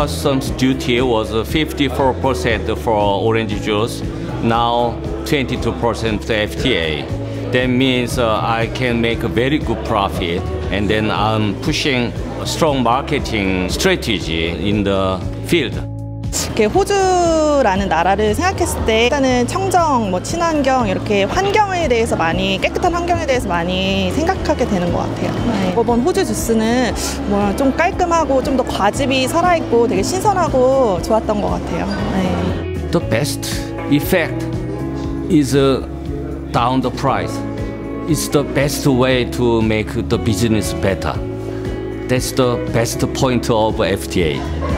customs duty was 54% for orange juice, now 22% FTA. That means I can make a very good profit, and then I'm pushing a strong marketing strategy in the field. 이렇게 호주라는 나라를 생각했을 때 일단은 청정, 뭐 친환경 이렇게 환경에 대해서 많이 깨끗한 환경에 대해서 많이 생각하게 되는 것 같아요. 네. 이번 호주 주스는 뭐 좀 깔끔하고 좀 더 과즙이 살아있고 되게 신선하고 좋았던 것 같아요. 네. The best effect is down the price. It's the best way to make the business better. That's the best point of FTA.